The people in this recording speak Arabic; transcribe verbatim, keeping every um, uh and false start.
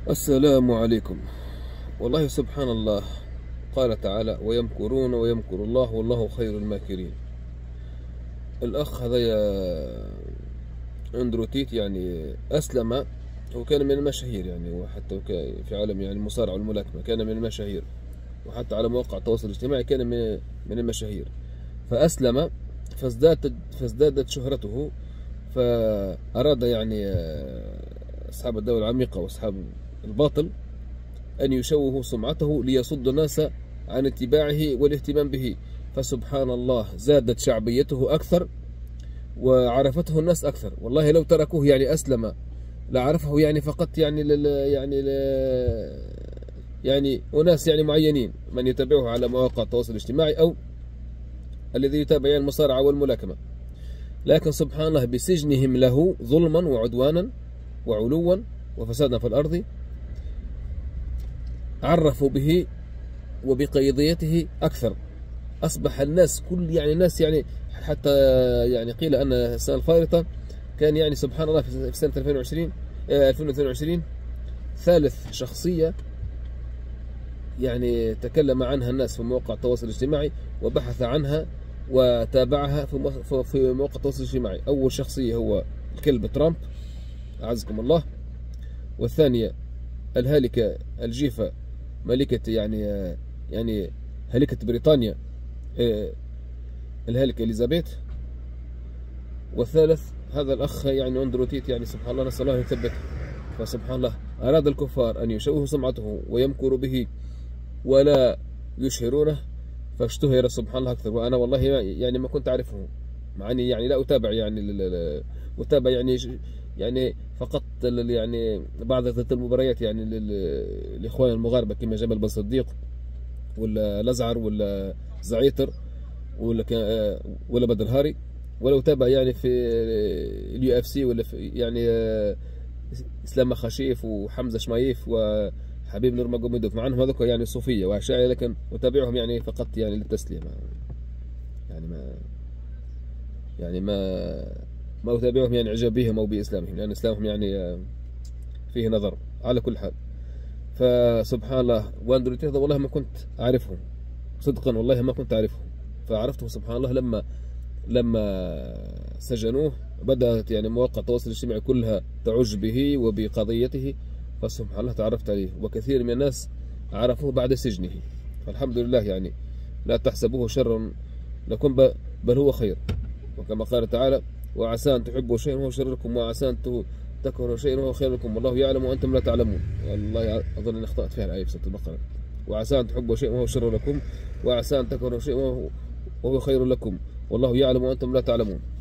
السلام عليكم. والله سبحان الله، قال تعالى: ويمكرون ويمكر الله والله خير الماكرين. الأخ هذا أندروتيت يعني أسلم، وكان من المشاهير يعني، وحتى في عالم يعني المصارعة والملاكمة كان من المشاهير، وحتى على مواقع التواصل الاجتماعي كان من المشاهير. فأسلم فازدادت فازدادت شهرته، فأراد يعني أصحاب الدولة العميقة وأصحاب الباطل أن يشوهوا سمعته ليصد الناس عن اتباعه والاهتمام به. فسبحان الله، زادت شعبيته أكثر وعرفته الناس أكثر. والله لو تركوه يعني أسلم لعرفه يعني فقط يعني لل يعني ل يعني أناس يعني معينين، من يتابعه على مواقع التواصل الاجتماعي أو الذي يتابع يعني المصارعة والملاكمة. لكن سبحان الله، بسجنهم له ظلما وعدوانا وعلوا وفسادا في الأرض، عرفوا به وبقيضيته أكثر. أصبح الناس كل يعني الناس يعني حتى يعني قيل أن السنة الفارطة كان يعني سبحان الله في سنة ألفين وعشرين ألفين واثنين وعشرين ثالث شخصية يعني تكلم عنها الناس في مواقع التواصل الاجتماعي وبحث عنها وتابعها في في مواقع التواصل الاجتماعي. أول شخصية هو الكلب ترامب أعزكم الله، والثانية الهالكة الجيفة ملكة يعني يعني هالكة بريطانيا الهالكة إليزابيث، والثالث هذا الأخ يعني أندروتيت يعني سبحان الله، نسأل الله يثبته. فسبحان الله، أراد الكفار أن يشوهوا سمعته ويمكروا به ولا يشهرونه، فاشتهر سبحان الله أكثر. وأنا والله يعني ما كنت أعرفه، مع أني يعني لا أتابع يعني أتابع يعني يعني فقط يعني بعض المباريات يعني للإخوان المغاربة كما جمال بن صديق ولا الأزعر ولا زعيتر ولا ولا بدر هاري، ولا أتابع يعني في اليو اف سي ولا في يعني اسلام خشيف وحمزه شمايف وحبيب نورماجوميدوف، مع انهم هذوك يعني صوفيه واشاعره، لكن اتابعهم يعني فقط يعني للتسليه، يعني ما يعني ما ما اتابعهم يعني اعجاب بهم او باسلامهم، لان يعني اسلامهم يعني فيه نظر. على كل حال، فسبحان الله، واندروتيت هذا والله ما كنت اعرفهم صدقا، والله ما كنت اعرفهم. فعرفته سبحان الله لما لما سجنوه، بدأت يعني مواقع التواصل الاجتماعي كلها تعج به وبقضيته، فسبحان الله تعرفت عليه. وكثير من الناس عرفوه بعد سجنه، فالحمد لله. يعني لا تحسبوه شرا لكم بل هو خير، وكما قال تعالى: وعسى أن تحبوا شيئا وهو شر لكم وعسى أن تكرهوا شيئا وهو خير لكم والله يعلم وأنتم لا تعلمون. والله أظن أن أخطأت فيها الآية في سورة البقرة: وعسى أن تحبوا شيئا وهو شر لكم وعسى أن تكرهوا شيئا وهو خير لكم والله يعلم وأنتم لا تعلمون.